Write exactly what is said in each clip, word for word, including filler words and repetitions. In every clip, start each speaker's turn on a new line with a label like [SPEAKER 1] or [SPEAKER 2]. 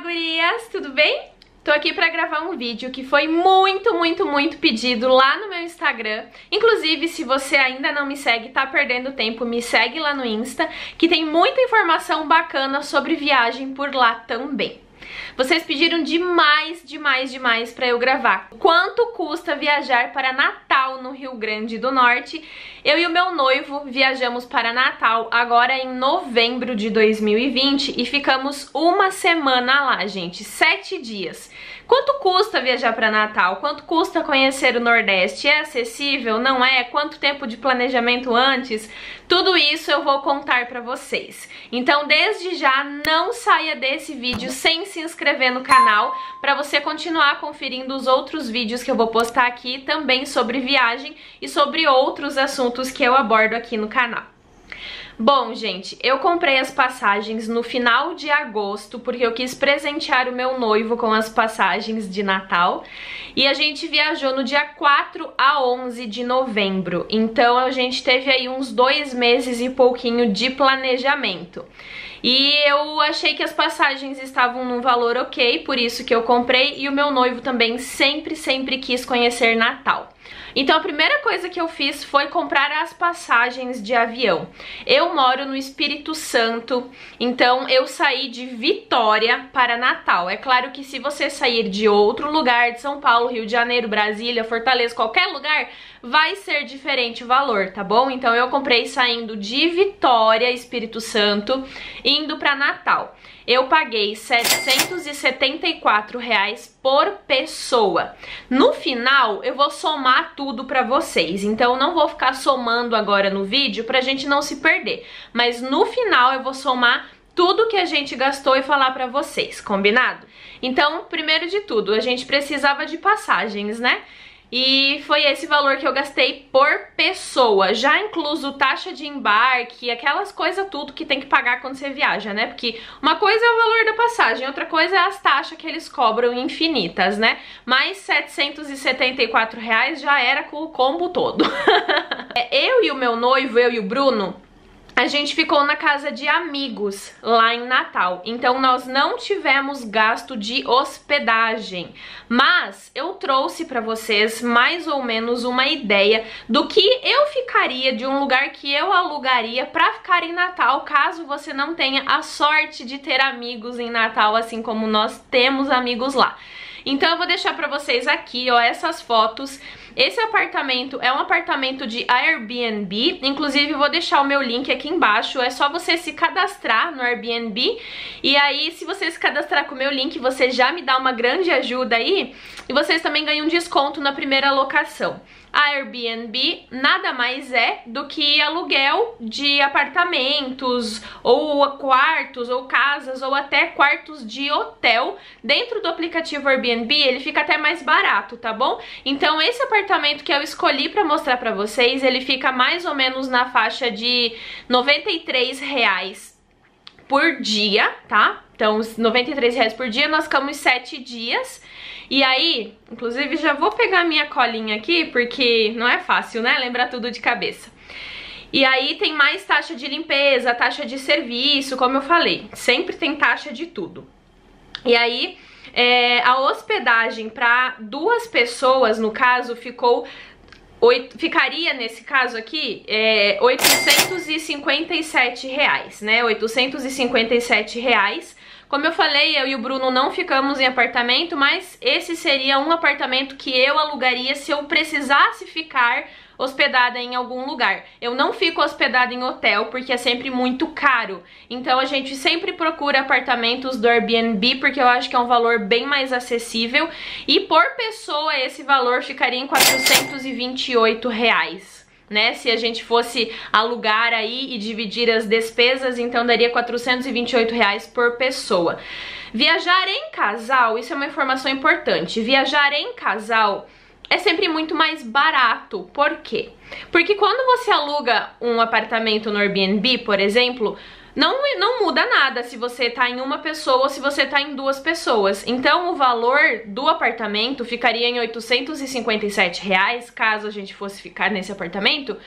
[SPEAKER 1] gurias, tudo bem? Tô aqui pra gravar um vídeo que foi muito, muito, muito pedido lá no meu Instagram. Inclusive, se você ainda não me segue, tá perdendo tempo, me segue lá no Insta, que tem muita informação bacana sobre viagem por lá também. Vocês pediram demais, demais, demais pra eu gravar. Quanto custa viajar para Natal no Rio Grande do Norte? Eu e o meu noivo viajamos para Natal agora em novembro de dois mil e vinte e ficamos uma semana lá, gente, sete dias. Quanto custa viajar para Natal? Quanto custa conhecer o Nordeste? É acessível? Não é? Quanto tempo de planejamento antes? Tudo isso eu vou contar pra vocês. Então, desde já, não saia desse vídeo sem se inscrever no canal para você continuar conferindo os outros vídeos que eu vou postar aqui também sobre viagem e sobre outros assuntos que eu abordo aqui no canal. Bom, gente, eu comprei as passagens no final de agosto porque eu quis presentear o meu noivo com as passagens de Natal e a gente viajou no dia quatro a onze de novembro, então a gente teve aí uns dois meses e pouquinho de planejamento. E eu achei que as passagens estavam num valor ok, por isso que eu comprei, e o meu noivo também sempre, sempre quis conhecer Natal. Então a primeira coisa que eu fiz foi comprar as passagens de avião. Eu moro no Espírito Santo, então eu saí de Vitória para Natal. É claro que se você sair de outro lugar, de São Paulo, Rio de Janeiro, Brasília, Fortaleza, qualquer lugar, vai ser diferente o valor, tá bom? Então eu comprei saindo de Vitória, Espírito Santo, indo para Natal. Eu paguei setecentos e setenta e quatro reais por pessoa. No final, eu vou somar tudo pra vocês, então não vou ficar somando agora no vídeo pra gente não se perder. Mas no final eu vou somar tudo que a gente gastou e falar pra vocês, combinado? Então, primeiro de tudo, a gente precisava de passagens, né? E foi esse valor que eu gastei por pessoa, já incluso taxa de embarque, aquelas coisas tudo que tem que pagar quando você viaja, né? Porque uma coisa é o valor da passagem, outra coisa é as taxas que eles cobram infinitas, né? Mas setecentos e setenta e quatro reais já era com o combo todo. Eu e o meu noivo, eu e o Bruno, a gente ficou na casa de amigos lá em Natal, então nós não tivemos gasto de hospedagem, mas eu trouxe para vocês mais ou menos uma ideia do que eu ficaria, de um lugar que eu alugaria para ficar em Natal, caso você não tenha a sorte de ter amigos em Natal, assim como nós temos amigos lá. Então eu vou deixar para vocês aqui, ó, essas fotos. Esse apartamento é um apartamento de Airbnb, inclusive vou deixar o meu link aqui embaixo, é só você se cadastrar no Airbnb, e aí se você se cadastrar com o meu link, você já me dá uma grande ajuda aí, e vocês também ganham um desconto na primeira locação. A Airbnb nada mais é do que aluguel de apartamentos, ou quartos, ou casas, ou até quartos de hotel. Dentro do aplicativo Airbnb ele fica até mais barato, tá bom? Então esse apartamento que eu escolhi pra mostrar pra vocês, ele fica mais ou menos na faixa de noventa e três reais por dia, tá? Então, noventa e três reais por dia, nós ficamos sete dias. E aí, inclusive, já vou pegar minha colinha aqui, porque não é fácil, né? Lembrar tudo de cabeça. E aí tem mais taxa de limpeza, taxa de serviço, como eu falei. Sempre tem taxa de tudo. E aí, é, a hospedagem para duas pessoas, no caso, ficou... Oito, ficaria nesse caso aqui é, oitocentos e cinquenta e sete reais, né? oitocentos e cinquenta e sete reais. Como eu falei, eu e o Bruno não ficamos em apartamento, mas esse seria um apartamento que eu alugaria se eu precisasse ficar hospedada em algum lugar. Eu não fico hospedada em hotel porque é sempre muito caro, então a gente sempre procura apartamentos do Airbnb porque eu acho que é um valor bem mais acessível, e por pessoa esse valor ficaria em quatrocentos e vinte e oito reais. Né? Se a gente fosse alugar aí e dividir as despesas, então daria quatrocentos e vinte e oito reais por pessoa. Viajar em casal, isso é uma informação importante, viajar em casal é sempre muito mais barato. Por quê? Porque quando você aluga um apartamento no Airbnb, por exemplo, não, não muda nada se você tá em uma pessoa ou se você tá em duas pessoas. Então o valor do apartamento ficaria em oitocentos e cinquenta e sete reais, caso a gente fosse ficar nesse apartamento.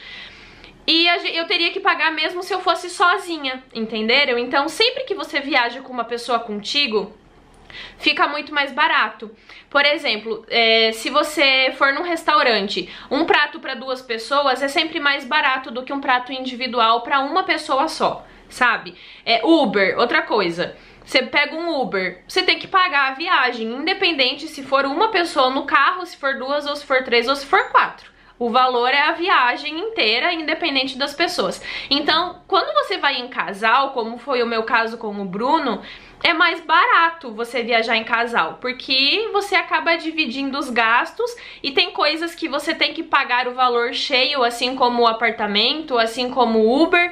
[SPEAKER 1] E eu teria que pagar mesmo se eu fosse sozinha, entenderam? Então sempre que você viaja com uma pessoa contigo, fica muito mais barato. Por exemplo, é, se você for num restaurante, um prato para duas pessoas é sempre mais barato do que um prato individual para uma pessoa só, sabe? É, Uber, outra coisa. Você pega um Uber, você tem que pagar a viagem, independente se for uma pessoa no carro, se for duas, ou se for três, ou se for quatro. O valor é a viagem inteira, independente das pessoas. Então, quando você vai em casal, como foi o meu caso com o Bruno, é mais barato você viajar em casal, porque você acaba dividindo os gastos e tem coisas que você tem que pagar o valor cheio, assim como o apartamento, assim como o Uber,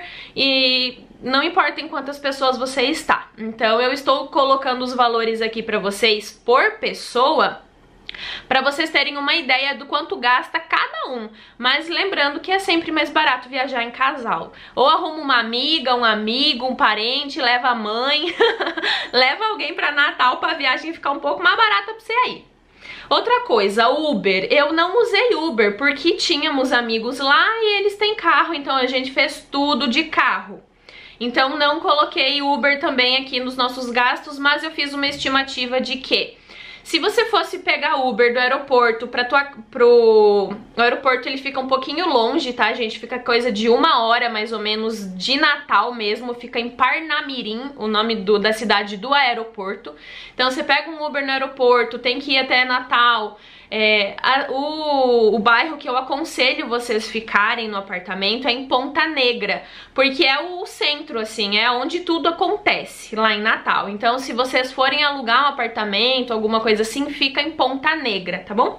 [SPEAKER 1] e não importa em quantas pessoas você está. Então eu estou colocando os valores aqui para vocês por pessoa, para vocês terem uma ideia do quanto gasta cada um, mas lembrando que é sempre mais barato viajar em casal. Ou arruma uma amiga, um amigo, um parente, leva a mãe, leva alguém para Natal para a viagem ficar um pouco mais barata para você aí. Outra coisa, Uber. Eu não usei Uber porque tínhamos amigos lá e eles têm carro, então a gente fez tudo de carro. Então não coloquei Uber também aqui nos nossos gastos, mas eu fiz uma estimativa de que se você fosse pegar Uber do aeroporto para tua, pro o aeroporto, ele fica um pouquinho longe, tá, gente? Fica coisa de uma hora, mais ou menos, de Natal mesmo. Fica em Parnamirim, o nome do, da cidade do aeroporto. Então você pega um Uber no aeroporto, tem que ir até Natal. É, a, o, o bairro que eu aconselho vocês ficarem no apartamento é em Ponta Negra, porque é o centro, assim, é onde tudo acontece lá em Natal. Então se vocês forem alugar um apartamento, alguma coisa assim, fica em Ponta Negra, tá bom?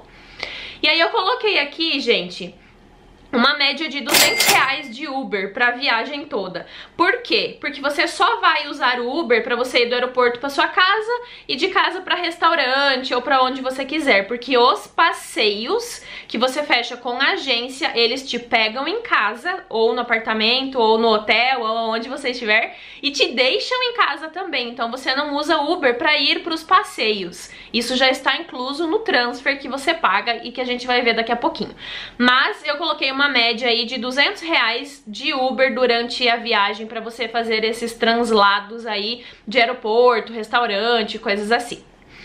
[SPEAKER 1] E aí eu coloquei aqui, gente, uma média de duzentos reais de Uber pra viagem toda. Por quê? Porque você só vai usar o Uber pra você ir do aeroporto pra sua casa e de casa pra restaurante ou pra onde você quiser. Porque os passeios que você fecha com a agência, eles te pegam em casa, ou no apartamento, ou no hotel, ou onde você estiver, e te deixam em casa também. Então você não usa Uber pra ir pros passeios. Isso já está incluso no transfer que você paga e que a gente vai ver daqui a pouquinho. Mas eu coloquei uma média aí de duzentos reais de Uber durante a viagem para você fazer esses translados aí de aeroporto, restaurante, coisas assim.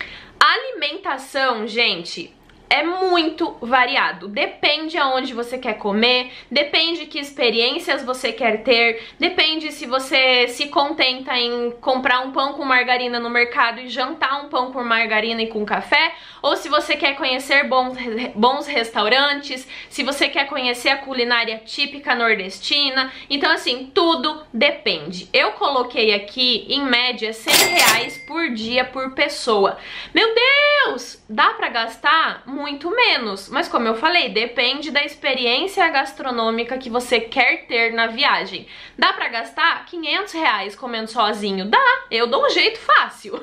[SPEAKER 1] Alimentação, gente, é muito variado, depende aonde você quer comer, depende que experiências você quer ter, depende se você se contenta em comprar um pão com margarina no mercado e jantar um pão com margarina e com café, ou se você quer conhecer bons, bons restaurantes, se você quer conhecer a culinária típica nordestina. Então assim, tudo depende. Eu coloquei aqui em média cem reais por dia por pessoa. Meu Deus, dá pra gastar muito menos, mas como eu falei, depende da experiência gastronômica que você quer ter na viagem. Dá pra gastar quinhentos reais comendo sozinho? Dá, eu dou um jeito fácil.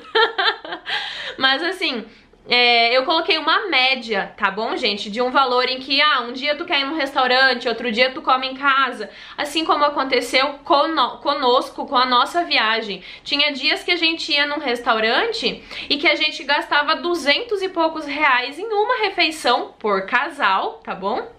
[SPEAKER 1] Mas assim, é, eu coloquei uma média, tá bom, gente? De um valor em que, ah, um dia tu quer ir num restaurante, outro dia tu come em casa. Assim como aconteceu cono conosco, com a nossa viagem. Tinha dias que a gente ia num restaurante e que a gente gastava duzentos e poucos reais em uma refeição por casal, tá bom?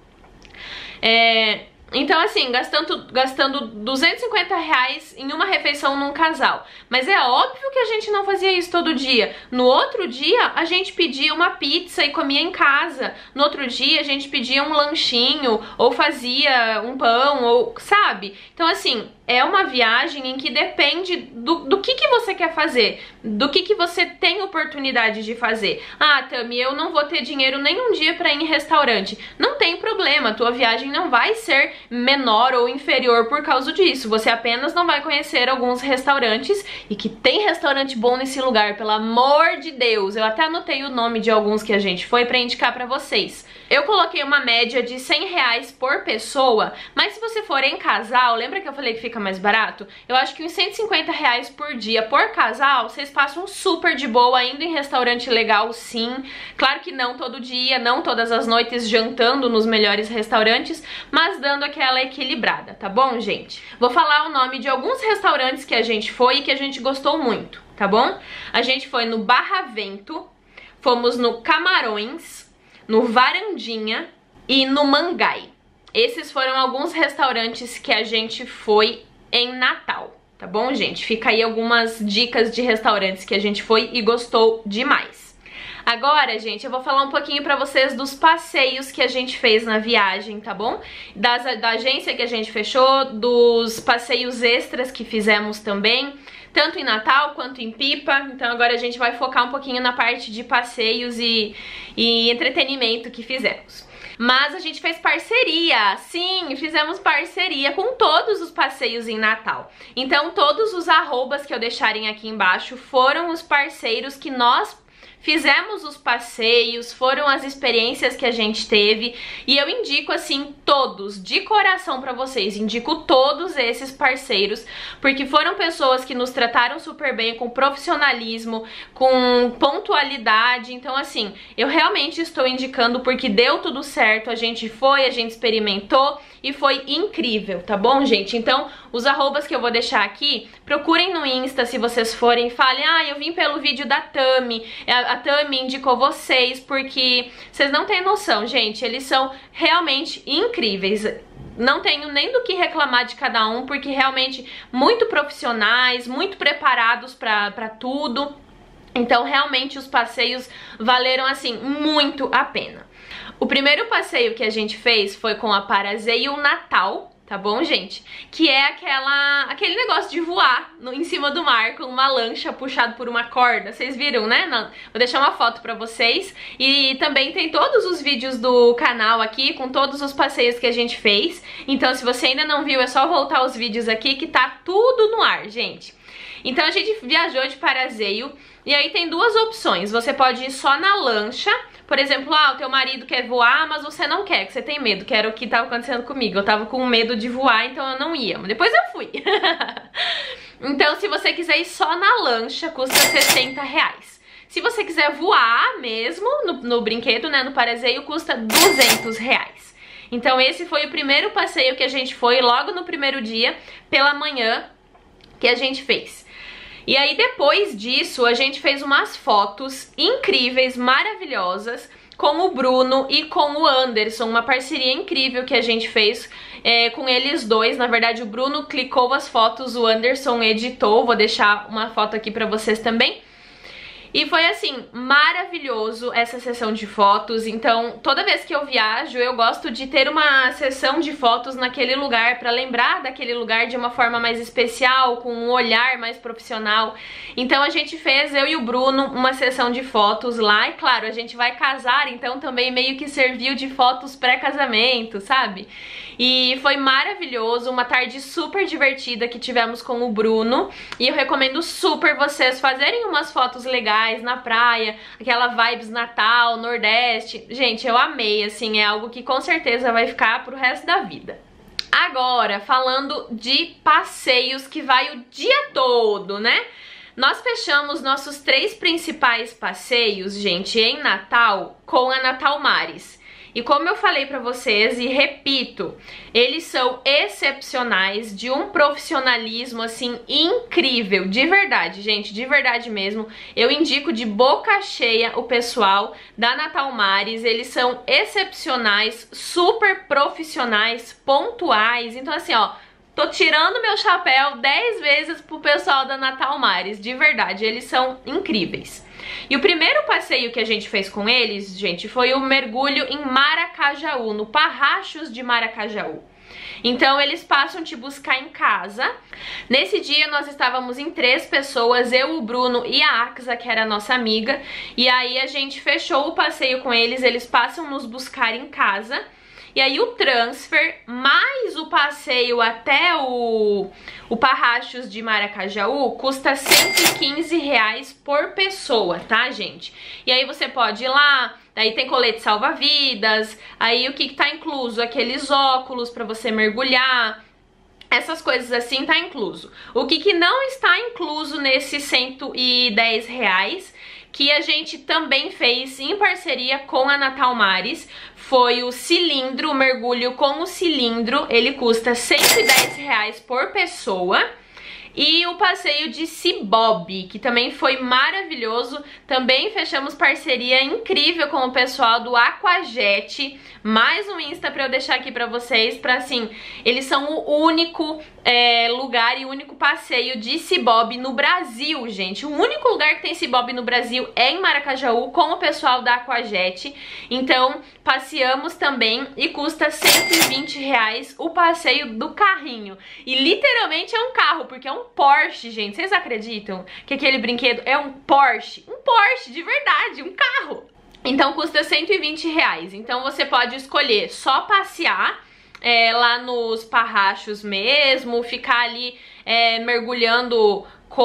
[SPEAKER 1] É... Então assim, gastando, gastando duzentos e cinquenta reais em uma refeição num casal. Mas é óbvio que a gente não fazia isso todo dia. No outro dia, a gente pedia uma pizza e comia em casa. No outro dia, a gente pedia um lanchinho, ou fazia um pão, ou sabe? Então assim, é uma viagem em que depende do, do que, que você quer fazer, do que, que você tem oportunidade de fazer. Ah, Tami, eu não vou ter dinheiro nem um dia pra ir em restaurante. Não tem problema, tua viagem não vai ser menor ou inferior por causa disso. Você apenas não vai conhecer alguns restaurantes, e que tem restaurante bom nesse lugar, pelo amor de Deus. Eu até anotei o nome de alguns que a gente foi pra indicar pra vocês. Eu coloquei uma média de cem reais por pessoa, mas se você for em casal, lembra que eu falei que fica mais barato? Eu acho que uns cento e cinquenta reais por dia por casal, vocês passam super de boa, indo em restaurante legal, sim. Claro que não todo dia, não todas as noites jantando nos melhores restaurantes, mas dando aquela equilibrada, tá bom, gente? Vou falar o nome de alguns restaurantes que a gente foi e que a gente gostou muito, tá bom? A gente foi no Barravento, fomos no Camarões, no Varandinha e no Mangai. Esses foram alguns restaurantes que a gente foi em Natal. tá bom, gente? Fica aí algumas dicas de restaurantes que a gente foi e gostou demais. Agora, gente, eu vou falar um pouquinho pra vocês dos passeios que a gente fez na viagem, tá bom? Das, da agência que a gente fechou, dos passeios extras que fizemos também, tanto em Natal quanto em Pipa. Então agora a gente vai focar um pouquinho na parte de passeios e, e entretenimento que fizemos. Mas a gente fez parceria, sim, fizemos parceria com todos os passeios em Natal. Então todos os arrobas que eu deixarem aqui embaixo foram os parceiros que nós fizemos os passeios, foram as experiências que a gente teve, e eu indico assim todos, de coração pra vocês, indico todos esses parceiros, porque foram pessoas que nos trataram super bem, com profissionalismo, com pontualidade. Então assim, eu realmente estou indicando porque deu tudo certo, a gente foi, a gente experimentou e foi incrível, tá bom, gente? Então, os arrobas que eu vou deixar aqui, procurem no Insta se vocês forem e falem: ah, eu vim pelo vídeo da Tami, a Tami indicou vocês, porque vocês não têm noção, gente, eles são realmente incríveis. Não tenho nem do que reclamar de cada um, porque realmente muito profissionais, muito preparados pra, pra tudo. Então, realmente, os passeios valeram, assim, muito a pena. O primeiro passeio que a gente fez foi com a Parazeio Natal, tá bom, gente? Que é aquela, aquele negócio de voar no, em cima do mar com uma lancha puxada por uma corda. Vocês viram, né? Não, vou deixar uma foto pra vocês. E também tem todos os vídeos do canal aqui, com todos os passeios que a gente fez. Então, se você ainda não viu, é só voltar os vídeos aqui que tá tudo no ar, gente. Então a gente viajou de Parazeio, e aí tem duas opções. Você pode ir só na lancha. Por exemplo, ah, o teu marido quer voar, mas você não quer, que você tem medo, que era o que tava acontecendo comigo. Eu tava com medo de voar, então eu não ia, mas depois eu fui. Então, se você quiser ir só na lancha, custa sessenta reais. Se você quiser voar mesmo, no, no brinquedo, né, no Parazeio, custa duzentos reais. Então esse foi o primeiro passeio que a gente foi, logo no primeiro dia, pela manhã, que a gente fez. E aí depois disso a gente fez umas fotos incríveis, maravilhosas, com o Bruno e com o Anderson, uma parceria incrível que a gente fez é, com eles dois. Na verdade, o Bruno clicou as fotos, o Anderson editou. Vou deixar uma foto aqui pra vocês também. E foi assim, maravilhoso essa sessão de fotos. Então, toda vez que eu viajo, eu gosto de ter uma sessão de fotos naquele lugar, pra lembrar daquele lugar de uma forma mais especial, com um olhar mais profissional. Então a gente fez, eu e o Bruno, uma sessão de fotos lá. E claro, a gente vai casar, então também meio que serviu de fotos pré-casamento, sabe? E foi maravilhoso, uma tarde super divertida que tivemos com o Bruno. E eu recomendo super vocês fazerem umas fotos legais na praia, aquela vibes Natal, Nordeste. Gente, eu amei, assim, é algo que com certeza vai ficar pro resto da vida. Agora, falando de passeios que vai o dia todo, né? Nós fechamos nossos três principais passeios, gente, em Natal com a Natal Mares. E como eu falei pra vocês, e repito, eles são excepcionais, de um profissionalismo, assim, incrível, de verdade, gente, de verdade mesmo. Eu indico de boca cheia o pessoal da Natal Mares, eles são excepcionais, super profissionais, pontuais. Então assim, ó, tô tirando meu chapéu dez vezes pro pessoal da Natal Mares, de verdade, eles são incríveis. E o primeiro passeio que a gente fez com eles, gente, foi o mergulho em Maracajaú, no Parrachos de Maracajaú. Então eles passam te buscar em casa. Nesse dia nós estávamos em três pessoas, eu, o Bruno e a Axa, que era a nossa amiga. E aí a gente fechou o passeio com eles, eles passam nos buscar em casa. E aí o transfer mais o passeio até o, o Parrachos de Maracajaú custa cento e quinze reais por pessoa, tá, gente? E aí você pode ir lá, daí tem colete salva-vidas, aí o que que tá incluso? Aqueles óculos pra você mergulhar, essas coisas assim tá incluso. O que que não está incluso nesses cento e dez reais, que a gente também fez em parceria com a Natal Mares, foi o cilindro, o mergulho com o cilindro. Ele custa cento e dez reais por pessoa. e o passeio de Cibob, que também foi maravilhoso. Também fechamos parceria incrível com o pessoal do Aquajet. Mais um Insta pra eu deixar aqui pra vocês, pra assim, eles são o único é, lugar e o único passeio de Cibob no Brasil, gente. O único lugar que tem Cibob no Brasil é em Maracajaú, com o pessoal da Aquajet. Então, passeamos também e custa cento e vinte reais o passeio do carrinho. E literalmente é um carro, porque é um Porsche, gente. Vocês acreditam que aquele brinquedo é um Porsche? Um Porsche, de verdade, um carro. Então custa cento e vinte reais. Então você pode escolher só passear é, lá nos parrachos mesmo, ficar ali é, mergulhando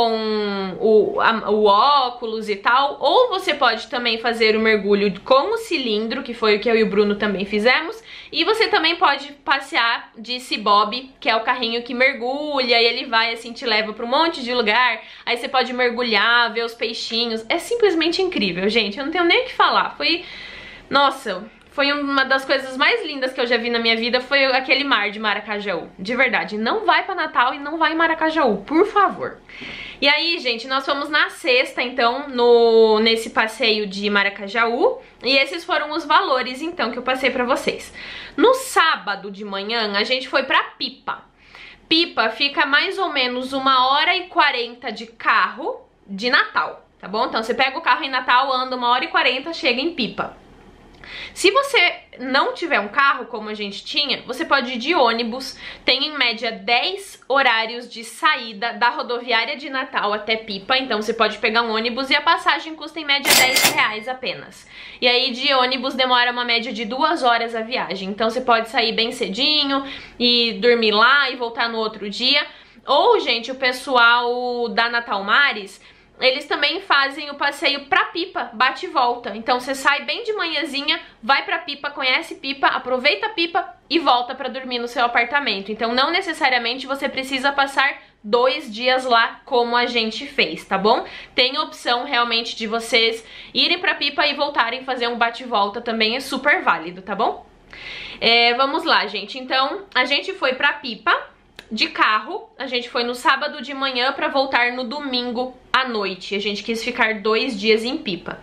[SPEAKER 1] com o, a, o óculos e tal, ou você pode também fazer o mergulho com o cilindro, que foi o que eu e o Bruno também fizemos, e você também pode passear de Cibob, que é o carrinho que mergulha, e ele vai assim, te leva pra um monte de lugar, aí você pode mergulhar, ver os peixinhos, é simplesmente incrível, gente, eu não tenho nem o que falar, foi, nossa... Foi uma das coisas mais lindas que eu já vi na minha vida, foi aquele mar de Maracajaú. De verdade, não vai pra Natal e não vai em Maracajaú, por favor. E aí, gente, nós fomos na sexta, então, no, nesse passeio de Maracajaú. E esses foram os valores, então, que eu passei pra vocês. No sábado de manhã, a gente foi pra Pipa. Pipa fica mais ou menos uma hora e quarenta de carro de Natal, tá bom? Então, você pega o carro em Natal, anda uma hora e quarenta, chega em Pipa. Se você não tiver um carro, como a gente tinha, você pode ir de ônibus. Tem em média dez horários de saída da rodoviária de Natal até Pipa. Então você pode pegar um ônibus e a passagem custa em média dez reais apenas. E aí de ônibus demora uma média de duas horas a viagem. Então você pode sair bem cedinho e dormir lá e voltar no outro dia. Ou, gente, o pessoal da Natal Mares... eles também fazem o passeio pra Pipa, bate e volta. Então você sai bem de manhãzinha, vai pra Pipa, conhece Pipa, aproveita a Pipa e volta pra dormir no seu apartamento. Então não necessariamente você precisa passar dois dias lá como a gente fez, tá bom? Tem a opção realmente de vocês irem pra Pipa e voltarem fazer um bate e volta, também é super válido, tá bom? É, vamos lá, gente. Então a gente foi pra Pipa de carro, a gente foi no sábado de manhã pra voltar no domingo à noite. A gente quis ficar dois dias em Pipa.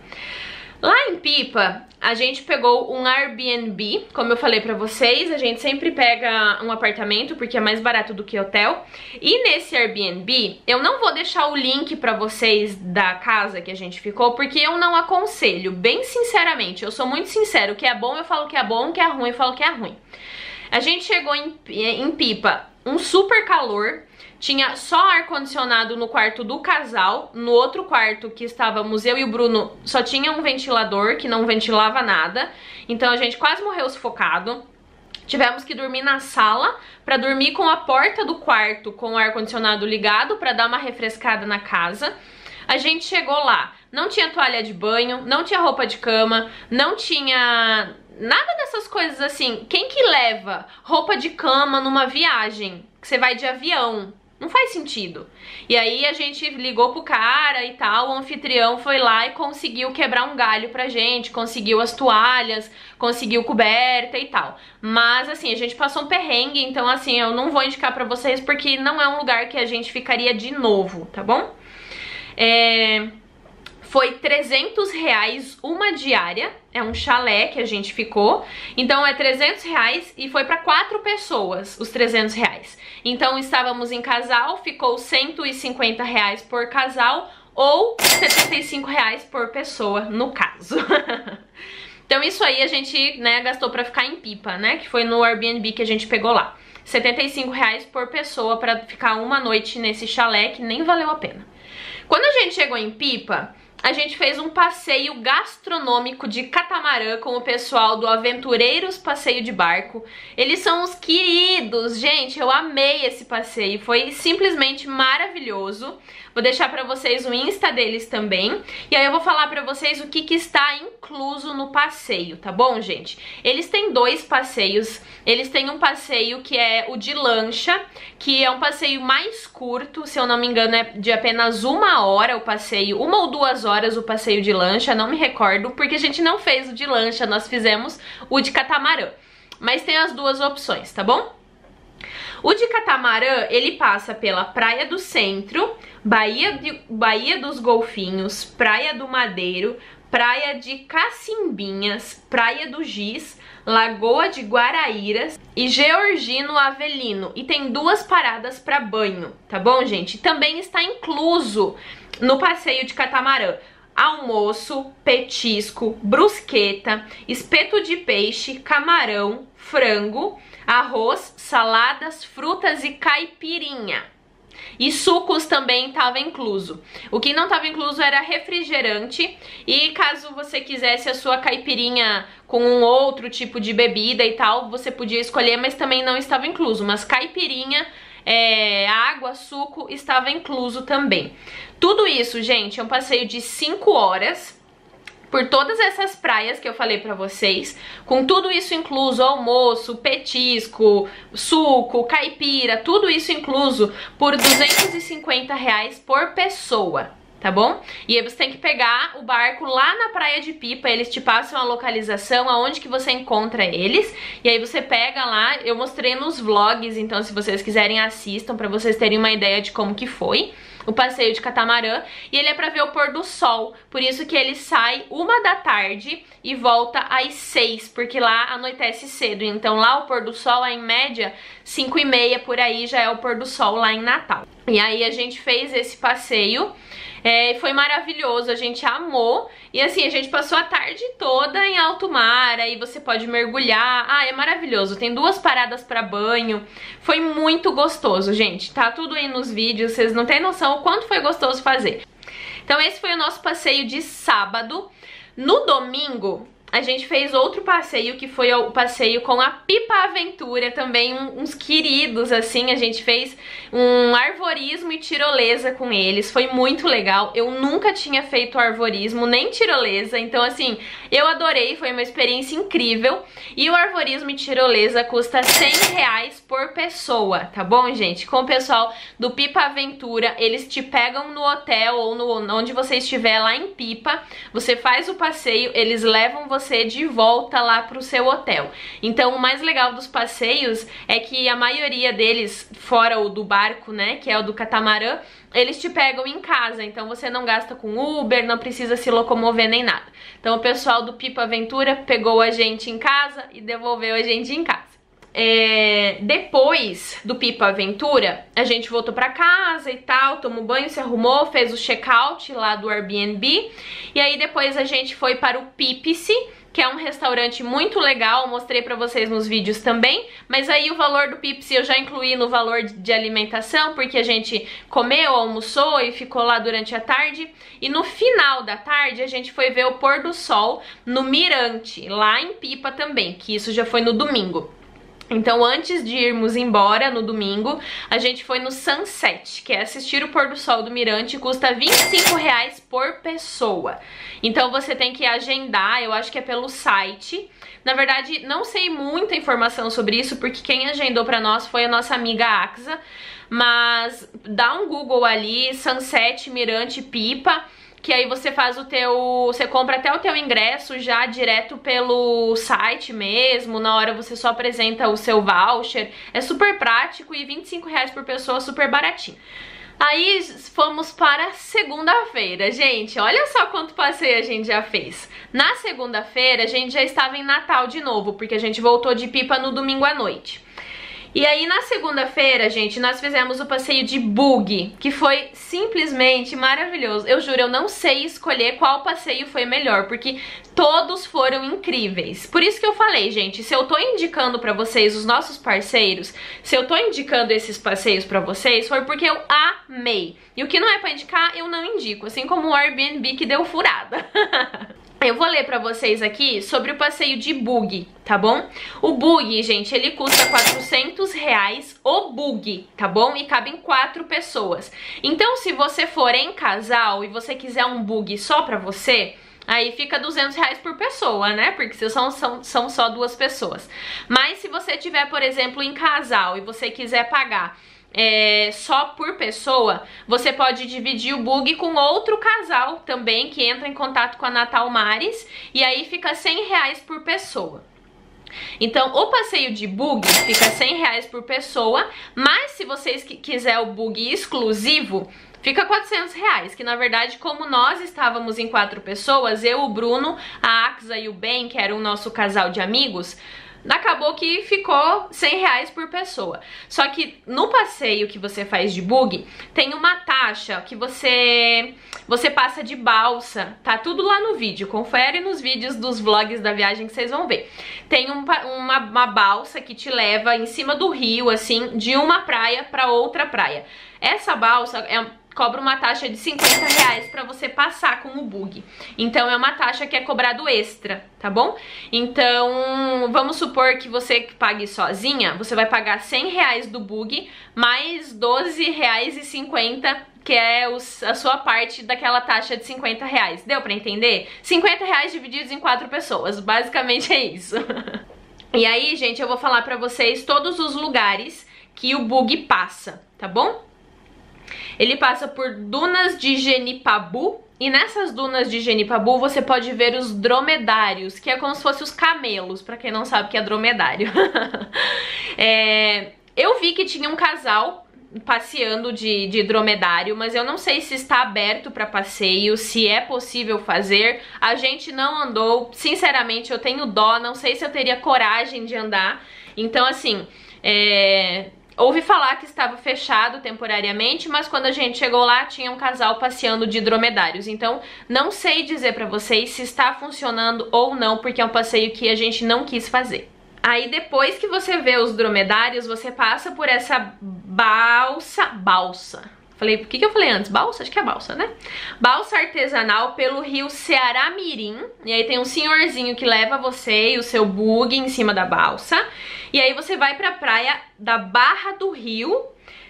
[SPEAKER 1] Lá em Pipa, a gente pegou um Airbnb, como eu falei pra vocês, a gente sempre pega um apartamento porque é mais barato do que hotel. E nesse Airbnb, eu não vou deixar o link pra vocês da casa que a gente ficou, porque eu não aconselho, bem sinceramente. Eu sou muito sincero, o que é bom eu falo que é bom, o que é ruim eu falo que é ruim. A gente chegou em, em Pipa, um super calor, tinha só ar-condicionado no quarto do casal, no outro quarto que estávamos eu e o Bruno só tinha um ventilador que não ventilava nada, então a gente quase morreu sufocado. Tivemos que dormir na sala para dormir com a porta do quarto com o ar-condicionado ligado para dar uma refrescada na casa. A gente chegou lá, não tinha toalha de banho, não tinha roupa de cama, não tinha... nada dessas coisas assim. Quem que leva roupa de cama numa viagem que você vai de avião? Não faz sentido. E aí a gente ligou pro cara e tal, o anfitrião foi lá e conseguiu quebrar um galho pra gente, conseguiu as toalhas, conseguiu coberta e tal. Mas assim, a gente passou um perrengue, então assim, eu não vou indicar pra vocês porque não é um lugar que a gente ficaria de novo, tá bom? É... Foi trezentos reais uma diária, é um chalé que a gente ficou, então é trezentos reais e foi para quatro pessoas os trezentos reais. Então estávamos em casal, ficou cento e cinquenta reais por casal ou setenta e cinco reais por pessoa no caso. Então isso aí a gente, né, gastou para ficar em Pipa, né, que foi no Airbnb que a gente pegou lá. setenta e cinco reais por pessoa para ficar uma noite nesse chalé que nem valeu a pena. Quando a gente chegou em Pipa, a gente fez um passeio gastronômico de catamarã com o pessoal do Aventureiros Passeio de Barco. Eles são os queridos, gente, eu amei esse passeio, foi simplesmente maravilhoso. Vou deixar pra vocês o Insta deles também. E aí eu vou falar pra vocês o que, que está incluso no passeio, tá bom, gente? Eles têm dois passeios. Eles têm um passeio que é o de lancha, que é um passeio mais curto, se eu não me engano é de apenas uma hora o passeio, uma ou duas horas o passeio de lancha, não me recordo, porque a gente não fez o de lancha, nós fizemos o de catamarã. Mas tem as duas opções, tá bom? O de catamarã, ele passa pela Praia do Centro, Baía, de, Baía dos Golfinhos, Praia do Madeiro, Praia de Cacimbinhas, Praia do Giz, Lagoa de Guaraíras e Georgino Avelino. E tem duas paradas para banho, tá bom, gente? Também está incluso no passeio de catamarã almoço, petisco, brusqueta, espeto de peixe, camarão, frango, arroz, saladas, frutas e caipirinha. E sucos também estava incluso. O que não estava incluso era refrigerante. E caso você quisesse a sua caipirinha com um outro tipo de bebida e tal, você podia escolher, mas também não estava incluso. Mas caipirinha, é, água, suco estava incluso também. Tudo isso, gente, é um passeio de cinco horas por todas essas praias que eu falei pra vocês, com tudo isso incluso, almoço, petisco, suco, caipira, tudo isso incluso por duzentos e cinquenta reais por pessoa, tá bom? E aí você tem que pegar o barco lá na Praia de Pipa, eles te passam a localização, aonde que você encontra eles, e aí você pega lá, eu mostrei nos vlogs, então se vocês quiserem assistam pra vocês terem uma ideia de como que foi o passeio de catamarã, e ele é pra ver o pôr do sol, por isso que ele sai uma da tarde e volta às seis, porque lá anoitece cedo, então lá o pôr do sol é em média cinco e meia, por aí já é o pôr do sol lá em Natal. E aí a gente fez esse passeio, é, foi maravilhoso, a gente amou, e assim, a gente passou a tarde toda em alto mar, aí você pode mergulhar, ah, é maravilhoso, tem duas paradas pra banho, foi muito gostoso, gente, tá tudo aí nos vídeos, vocês não têm noção o quanto foi gostoso fazer. Então esse foi o nosso passeio de sábado. No domingo, a gente fez outro passeio, que foi o passeio com a Pipa Aventura, também um, uns queridos, assim, a gente fez um arvorismo e tirolesa com eles, foi muito legal, eu nunca tinha feito arvorismo, nem tirolesa, então assim, eu adorei, foi uma experiência incrível, e o arvorismo e tirolesa custa cem reais por pessoa, tá bom, gente? Com o pessoal do Pipa Aventura, eles te pegam no hotel ou no, onde você estiver lá em Pipa, você faz o passeio, eles levam você você de volta lá pro seu hotel. Então o mais legal dos passeios é que a maioria deles, fora o do barco, né, que é o do catamarã, eles te pegam em casa, então você não gasta com Uber, não precisa se locomover nem nada. Então o pessoal do Pipa Aventura pegou a gente em casa e devolveu a gente em casa. É, depois do Pipa Aventura, a gente voltou pra casa e tal, tomou banho, se arrumou, fez o check-out lá do Airbnb, e aí depois a gente foi para o Pipice, que é um restaurante muito legal, mostrei pra vocês nos vídeos também, mas aí o valor do Pipice eu já incluí no valor de alimentação, porque a gente comeu, almoçou e ficou lá durante a tarde, e no final da tarde a gente foi ver o pôr do sol no Mirante, lá em Pipa também, que isso já foi no domingo. Então antes de irmos embora no domingo, a gente foi no Sunset, que é assistir o pôr do sol do Mirante, custa vinte e cinco reais por pessoa. Então você tem que agendar, eu acho que é pelo site. Na verdade, não sei muita informação sobre isso, porque quem agendou pra nós foi a nossa amiga Axa, mas dá um Google ali, Sunset Mirante Pipa, que aí você faz o teu, você compra até o teu ingresso já direto pelo site mesmo, na hora você só apresenta o seu voucher, é super prático e vinte e cinco reais por pessoa, super baratinho. Aí fomos para segunda-feira, gente, olha só quanto passeio a gente já fez. Na segunda-feira a gente já estava em Natal de novo, porque a gente voltou de Pipa no domingo à noite. E aí na segunda-feira, gente, nós fizemos o passeio de buggy, que foi simplesmente maravilhoso. Eu juro, eu não sei escolher qual passeio foi melhor, porque todos foram incríveis. Por isso que eu falei, gente, se eu tô indicando pra vocês os nossos parceiros, se eu tô indicando esses passeios pra vocês, foi porque eu amei. E o que não é pra indicar, eu não indico, assim como o Airbnb que deu furada. Eu vou ler pra vocês aqui sobre o passeio de buggy, tá bom? O buggy, gente, ele custa quatrocentos reais o buggy, tá bom? E cabem quatro pessoas. Então, se você for em casal e você quiser um buggy só pra você, aí fica duzentos reais por pessoa, né? Porque são, são, são só duas pessoas. Mas se você tiver, por exemplo, em casal e você quiser pagar É, só por pessoa, você pode dividir o buggy com outro casal também que entra em contato com a Natal Mares, e aí fica cem reais por pessoa. Então, o passeio de buggy fica cem reais por pessoa, mas se vocês quiserem o buggy exclusivo, fica quatrocentos reais, que na verdade, como nós estávamos em quatro pessoas, eu, o Bruno, a Axa e o Ben, que era o nosso casal de amigos, acabou que ficou cem reais por pessoa. Só que no passeio que você faz de buggy, tem uma taxa que você você passa de balsa. Tá tudo lá no vídeo, confere nos vídeos dos vlogs da viagem que vocês vão ver. Tem um, uma, uma balsa que te leva em cima do rio, assim, de uma praia para outra praia. Essa balsa é... cobra uma taxa de cinquenta reais pra você passar com o buggy. Então é uma taxa que é cobrado extra, tá bom? Então, vamos supor que você pague sozinha, você vai pagar cem reais do buggy, mais doze reais e cinquenta centavos, que é os, a sua parte daquela taxa de cinquenta reais. Deu pra entender? cinquenta reais divididos em quatro pessoas, basicamente é isso. E aí, gente, eu vou falar pra vocês todos os lugares que o buggy passa, tá bom? Ele passa por dunas de Genipabu, e nessas dunas de Genipabu você pode ver os dromedários, que é como se fossem os camelos, pra quem não sabe o que é dromedário. é, eu vi que tinha um casal passeando de, de dromedário, mas eu não sei se está aberto para passeio, se é possível fazer. A gente não andou, sinceramente eu tenho dó, não sei se eu teria coragem de andar. Então assim, é... ouvi falar que estava fechado temporariamente, mas quando a gente chegou lá tinha um casal passeando de dromedários. Então não sei dizer pra vocês se está funcionando ou não, porque é um passeio que a gente não quis fazer. Aí depois que você vê os dromedários, você passa por essa balsa... Balsa... Falei, o que que eu falei antes? Balsa? Acho que é balsa, né? Balsa artesanal pelo rio Ceará-Mirim. E aí tem um senhorzinho que leva você e o seu buggy em cima da balsa. E aí você vai pra praia da Barra do Rio,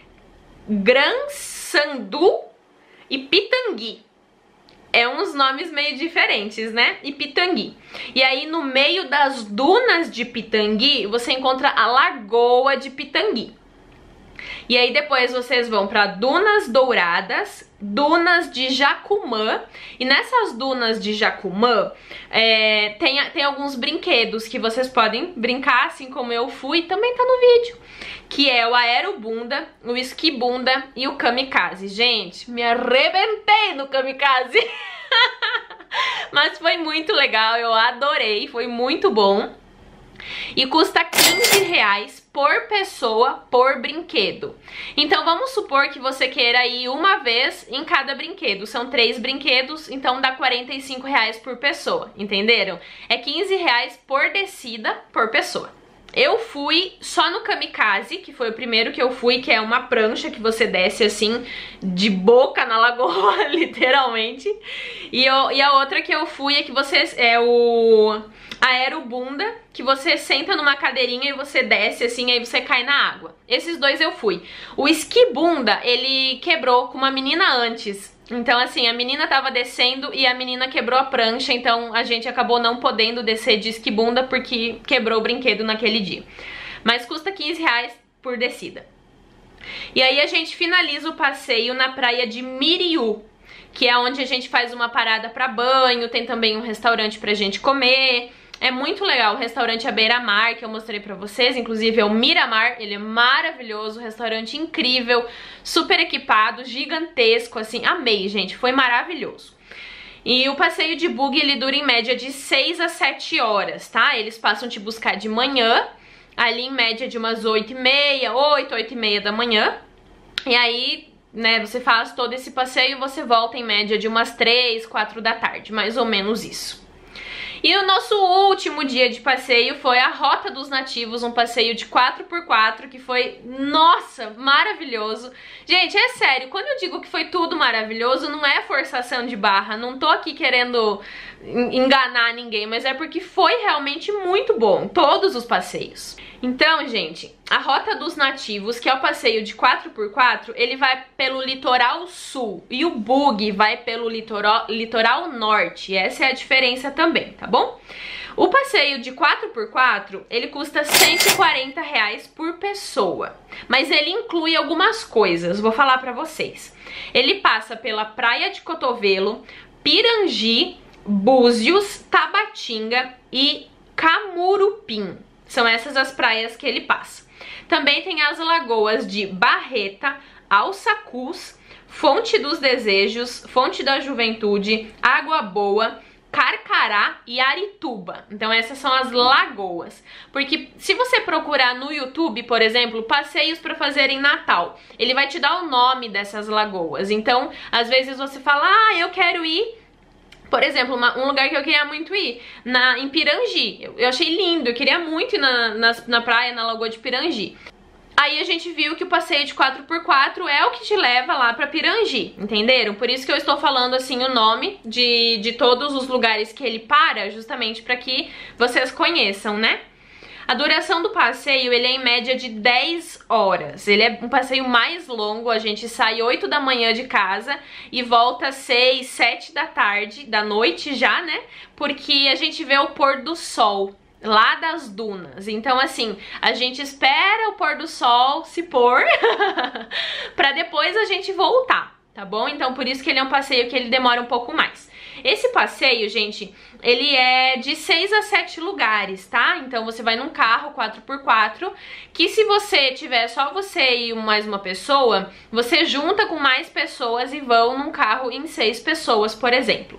[SPEAKER 1] Gran Sandu e Pitangui. É uns nomes meio diferentes, né? E Pitangui. E aí no meio das dunas de Pitangui, você encontra a Lagoa de Pitangui. E aí depois vocês vão para Dunas Douradas, Dunas de Jacumã. E nessas dunas de Jacumã é, tem, tem alguns brinquedos que vocês podem brincar, assim como eu fui, também tá no vídeo. Que é o Aerobunda, o Esquibunda e o Kamikaze. Gente, me arrebentei no Kamikaze. Mas foi muito legal, eu adorei, foi muito bom. E custa quinze reais por pessoa por brinquedo. Então vamos supor que você queira ir uma vez em cada brinquedo. São três brinquedos, então dá quarenta e cinco reais por pessoa, entenderam? É quinze reais por descida por pessoa. Eu fui só no Kamikaze, que foi o primeiro que eu fui, que é uma prancha que você desce assim, de boca na lagoa, literalmente. E, eu, e a outra que eu fui é que você é o Aerobunda, que você senta numa cadeirinha e você desce assim, aí você cai na água. Esses dois eu fui. O Esquibunda, ele quebrou com uma menina antes. Então assim, a menina tava descendo e a menina quebrou a prancha, então a gente acabou não podendo descer de esquibunda porque quebrou o brinquedo naquele dia. Mas custa quinze reais por descida. E aí a gente finaliza o passeio na praia de Miriú, que é onde a gente faz uma parada pra banho, tem também um restaurante pra gente comer. É muito legal, o restaurante à beira-mar, que eu mostrei pra vocês, inclusive é o Miramar, ele é maravilhoso, restaurante incrível, super equipado, gigantesco, assim, amei, gente, foi maravilhoso. E o passeio de buggy, ele dura em média de seis a sete horas, tá? Eles passam te buscar de manhã, ali em média de umas oito e meia, oito, oito e meia da manhã, e aí, né, você faz todo esse passeio e você volta em média de umas três, quatro da tarde, mais ou menos isso. E o nosso último dia de passeio foi a Rota dos Nativos, um passeio de quatro por quatro, que foi, nossa, maravilhoso. Gente, é sério, quando eu digo que foi tudo maravilhoso, não é forçação de barra, não tô aqui querendo enganar ninguém, mas é porque foi realmente muito bom, todos os passeios. Então, gente, a Rota dos Nativos, que é o passeio de quatro por quatro, ele vai pelo litoral sul e o buggy vai pelo litoral, litoral norte. Essa é a diferença também, tá bom? O passeio de quatro por quatro, ele custa cento e quarenta reais por pessoa, mas ele inclui algumas coisas, vou falar pra vocês. Ele passa pela Praia de Cotovelo, Pirangi, Búzios, Tabatinga e Camurupim. São essas as praias que ele passa. Também tem as lagoas de Barreta, Alçacuz, Fonte dos Desejos, Fonte da Juventude, Água Boa, Carcará e Arituba. Então essas são as lagoas. Porque se você procurar no YouTube, por exemplo, passeios para fazer em Natal, ele vai te dar o nome dessas lagoas. Então, às vezes você fala, ah, eu quero ir, por exemplo, uma, um lugar que eu queria muito ir, na, em Pirangi. Eu, eu achei lindo, eu queria muito ir na, na, na praia, na lagoa de Pirangi. Aí a gente viu que o passeio de quatro por quatro é o que te leva lá pra Pirangi, entenderam? Por isso que eu estou falando assim o nome de, de todos os lugares que ele para, justamente para que vocês conheçam, né? A duração do passeio, ele é em média de dez horas. Ele é um passeio mais longo, a gente sai oito da manhã de casa e volta seis, sete da tarde, da noite já, né? Porque a gente vê o pôr do sol lá das dunas. Então, assim, a gente espera o pôr do sol se pôr pra depois a gente voltar, tá bom? Então, por isso que ele é um passeio que ele demora um pouco mais. Esse passeio, gente, ele é de seis a sete lugares, tá? Então, você vai num carro quatro por quatro, que se você tiver só você e mais uma pessoa, você junta com mais pessoas e vão num carro em seis pessoas, por exemplo.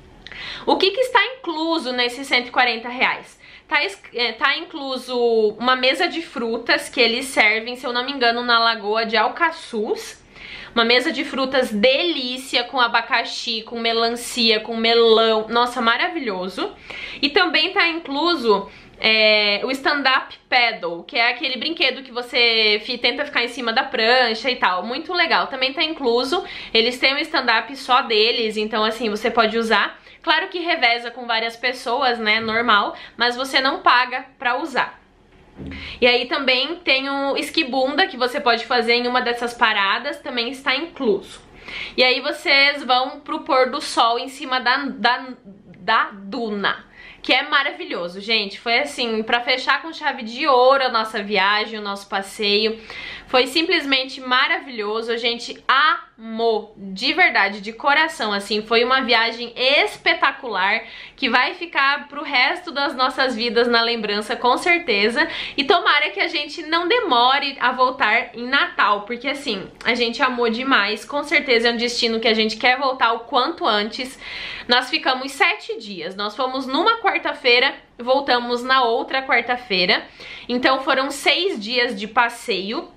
[SPEAKER 1] O que que está incluso nesses cento e quarenta reais? Tá, tá incluso uma mesa de frutas que eles servem, se eu não me engano, na Lagoa de Alcaçuz. Uma mesa de frutas delícia, com abacaxi, com melancia, com melão. Nossa, maravilhoso. E também tá incluso é, o stand-up paddle, que é aquele brinquedo que você tenta ficar em cima da prancha e tal. Muito legal. Também tá incluso. Eles têm um stand-up só deles, então assim, você pode usar. Claro que reveza com várias pessoas, né, normal, mas você não paga pra usar. E aí também tem o esquibunda, que você pode fazer em uma dessas paradas, também está incluso. E aí vocês vão pro pôr do sol em cima da, da, da duna, que é maravilhoso, gente. Foi assim, pra fechar com chave de ouro a nossa viagem, o nosso passeio. Foi simplesmente maravilhoso, a gente amou, de verdade, de coração, assim. Foi uma viagem espetacular, que vai ficar pro resto das nossas vidas na lembrança, com certeza. E tomara que a gente não demore a voltar em Natal, porque assim, a gente amou demais. Com certeza é um destino que a gente quer voltar o quanto antes. Nós ficamos sete dias, nós fomos numa quarta-feira, voltamos na outra quarta-feira. Então foram seis dias de passeio.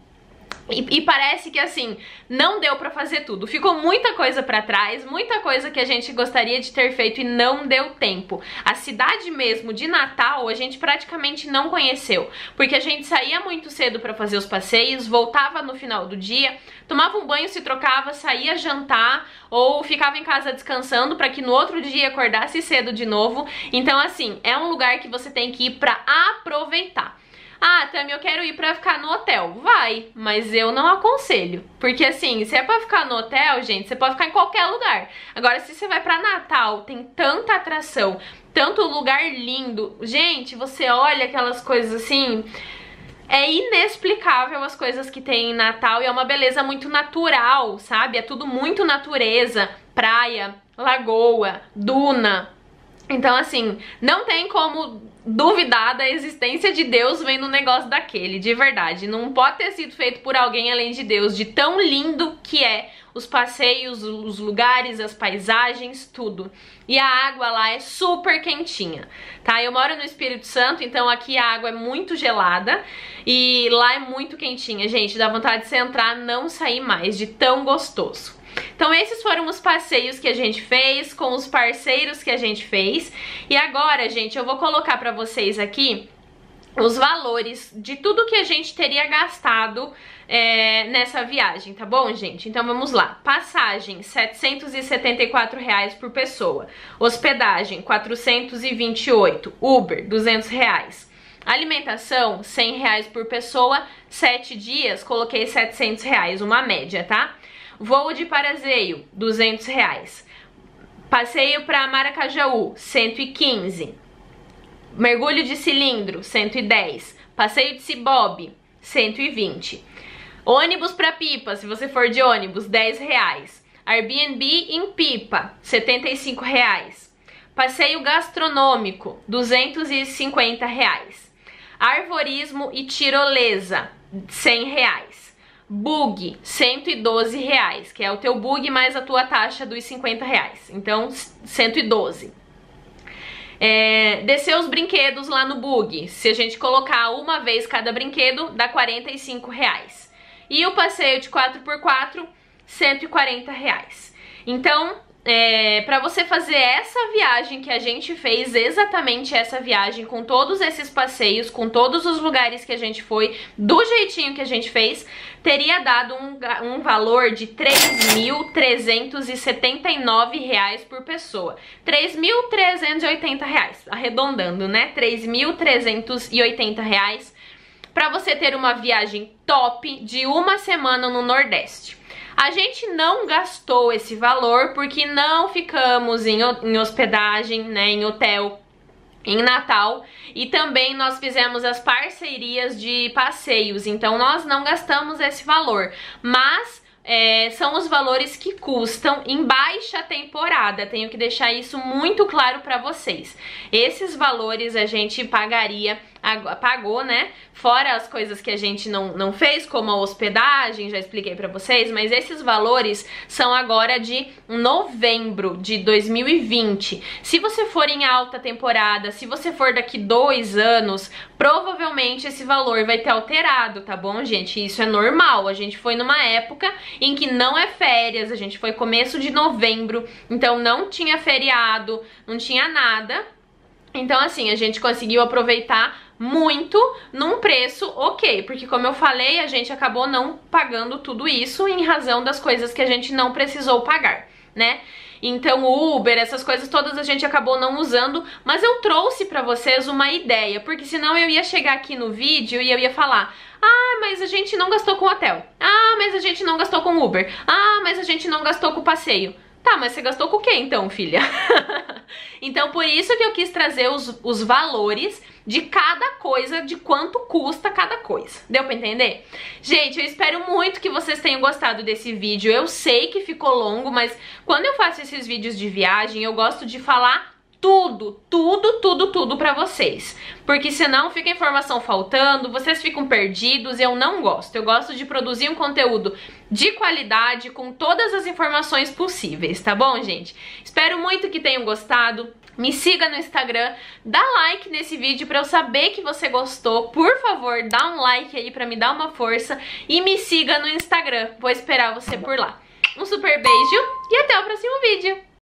[SPEAKER 1] E, e parece que assim, não deu pra fazer tudo. Ficou muita coisa pra trás, muita coisa que a gente gostaria de ter feito e não deu tempo. A cidade mesmo de Natal a gente praticamente não conheceu, porque a gente saía muito cedo pra fazer os passeios, voltava no final do dia, tomava um banho, se trocava, saía jantar ou ficava em casa descansando pra que no outro dia acordasse cedo de novo. Então assim, é um lugar que você tem que ir pra aproveitar. Ah, Tami, eu quero ir pra ficar no hotel. Vai, mas eu não aconselho. Porque assim, se é pra ficar no hotel, gente, você pode ficar em qualquer lugar. Agora, se você vai pra Natal, tem tanta atração, tanto lugar lindo. Gente, você olha aquelas coisas assim... É inexplicável as coisas que tem em Natal e é uma beleza muito natural, sabe? É tudo muito natureza, praia, lagoa, duna... Então, assim, não tem como duvidar da existência de Deus vendo um negócio daquele, de verdade. Não pode ter sido feito por alguém além de Deus, de tão lindo que é os passeios, os lugares, as paisagens, tudo. E a água lá é super quentinha, tá? Eu moro no Espírito Santo, então aqui a água é muito gelada e lá é muito quentinha. Gente, dá vontade de você entrar e não sair mais, de tão gostoso. Então esses foram os passeios que a gente fez, com os parceiros que a gente fez. E agora, gente, eu vou colocar pra vocês aqui os valores de tudo que a gente teria gastado é, nessa viagem, tá bom, gente? Então vamos lá. Passagem, setecentos e setenta e quatro reais por pessoa. Hospedagem, quatrocentos e vinte e oito. Uber, duzentos reais. Alimentação, cem reais por pessoa. Sete dias, coloquei setecentos reais, uma média, tá? Voo de Parazeio, duzentos reais. Passeio para Maracajaú, cento e quinze. Mergulho de cilindro, cento e dez. Passeio de cibobe, cento e vinte. Ônibus para Pipa, se você for de ônibus, dez reais. Airbnb em Pipa, setenta e cinco reais. Passeio gastronômico, duzentos e cinquenta reais. Arvorismo e tirolesa, cem reais. Bug, cento e doze reais, que é o teu bug mais a tua taxa dos cinquenta reais. Então, cento e doze. É, descer os brinquedos lá no bug. Se a gente colocar uma vez cada brinquedo, dá quarenta e cinco reais. E o passeio de quatro por quatro, cento e quarenta reais. Então, é, para você fazer essa viagem que a gente fez, exatamente essa viagem, com todos esses passeios, com todos os lugares que a gente foi, do jeitinho que a gente fez, teria dado um, um valor de três mil trezentos e setenta e nove reais por pessoa. três mil trezentos e oitenta reais, arredondando, né? três mil trezentos e oitenta reais para você ter uma viagem top de uma semana no Nordeste. A gente não gastou esse valor porque não ficamos em, em hospedagem, né, em hotel, em Natal, e também nós fizemos as parcerias de passeios, então nós não gastamos esse valor, mas é, são os valores que custam em baixa temporada, tenho que deixar isso muito claro para vocês. Esses valores a gente pagaria, pagou, né, fora as coisas que a gente não, não fez, como a hospedagem, já expliquei pra vocês, mas esses valores são agora de novembro de dois mil e vinte. Se você for em alta temporada, se você for daqui dois anos, provavelmente esse valor vai ter alterado, tá bom, gente? Isso é normal, a gente foi numa época em que não é férias, a gente foi começo de novembro, então não tinha feriado, não tinha nada. Então, assim, a gente conseguiu aproveitar muito num preço ok, porque como eu falei, a gente acabou não pagando tudo isso em razão das coisas que a gente não precisou pagar, né? Então Uber, essas coisas todas a gente acabou não usando, mas eu trouxe pra vocês uma ideia, porque senão eu ia chegar aqui no vídeo e eu ia falar: ah, mas a gente não gastou com hotel, ah, mas a gente não gastou com Uber, ah, mas a gente não gastou com passeio. Tá, mas você gastou com o quê então, filha? Então por isso que eu quis trazer os, os valores de cada coisa, de quanto custa cada coisa. Deu pra entender? Gente, eu espero muito que vocês tenham gostado desse vídeo. Eu sei que ficou longo, mas quando eu faço esses vídeos de viagem, eu gosto de falar tudo, tudo, tudo, tudo pra vocês. Porque senão fica informação faltando, vocês ficam perdidos e eu não gosto. Eu gosto de produzir um conteúdo de qualidade com todas as informações possíveis, tá bom, gente? Espero muito que tenham gostado. Me siga no Instagram, dá like nesse vídeo pra eu saber que você gostou. Por favor, dá um like aí pra me dar uma força e me siga no Instagram. Vou esperar você por lá. Um super beijo e até o próximo vídeo.